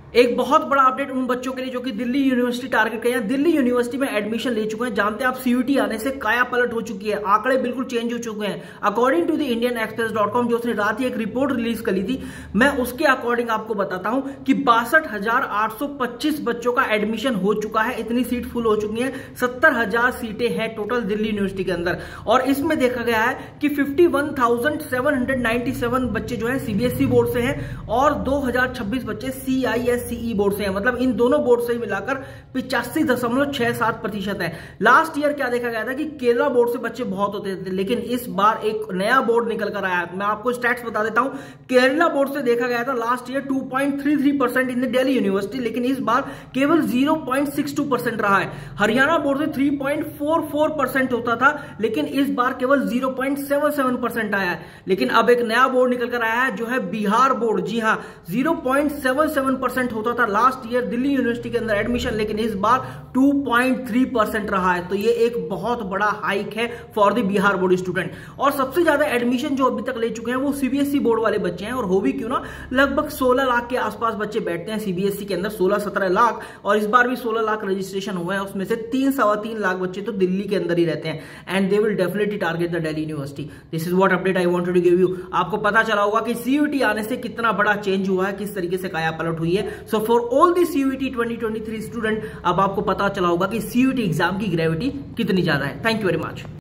एक बहुत बड़ा अपडेट उन बच्चों के लिए जो कि दिल्ली यूनिवर्सिटी टारगेट कर, दिल्ली यूनिवर्सिटी में एडमिशन ले चुके हैं। जानते हैं आप सीयूटी आने से काया पलट हो चुकी है, आंकड़े बिल्कुल चेंज हो चुके हैं। According to the Indian Express dot com जो उसने रात ही एक रिपोर्ट रिलीज करी थी, मैं उसके अकॉर्डिंग आपको बताता हूं कि 62,825 बच्चों का एडमिशन हो चुका है। इतनी सीट फुल हो चुकी है। 70,000 सीटें हैं टोटल दिल्ली यूनिवर्सिटी के अंदर। और इसमें देखा गया है कि 51,797 बच्चे जो है सीबीएसई बोर्ड से हैं और 2,026 बच्चे CISCE बोर्ड से हैं। मतलब इन दोनों बोर्ड से मिलाकर 85.67% है। लास्ट ईयर क्या देखा गया था कि केरला बोर्ड से बच्चे बहुत होते थे, लेकिन इस बार एक नया बोर्ड निकल कर आया। मैं आपको स्टैट्स बता देता हूं। केरला बोर्ड से देखा गया था last year 2.33% in the Delhi University, लेकिन इस बार केवल 0.62% रहा है। हरियाणा बोर्ड से 3.44% होता था, लेकिन इस बार केवल 0.77% आया है। लेकिन अब एक नया बोर्ड निकल कर आया है जो है बिहार बोर्ड। जी हां, 0.77% होता था लास्ट ईयर दिल्ली यूनिवर्सिटी के अंदर एडमिशन, लेकिन इस बार 2.3% रहा है। तो ये एक बहुत बड़ा हाइक है for the Bihar board student. और सबसे ज्यादा एडमिशन जो अभी तक ले चुके हैं वो सीबीएसई बोर्ड वाले बच्चे हैं। और हो भी क्यों ना, लगभग 16 लाख के आसपास बच्चे बैठते हैं सीबीएसई के अंदर, 16-17 लाख। और इस बार भी 16 लाख रजिस्ट्रेशन हुए हैं, उसमें से 3-3.25 लाख बच्चे तो दिल्ली के अंदर ही रहते हैं। And they will definitely target the Delhi University. This is what update I wanted to give you. आपको पता चला होगा कि सीयूटी आने से कितना बड़ा चेंज हुआ है, किस तरीके से काया पलट हुई है। So for all the CUET 2023 student, अब आपको पता चला होगा कि सीयूटी एग्जाम की ग्रेविटी कितनी ज्यादा है। Thank you very much.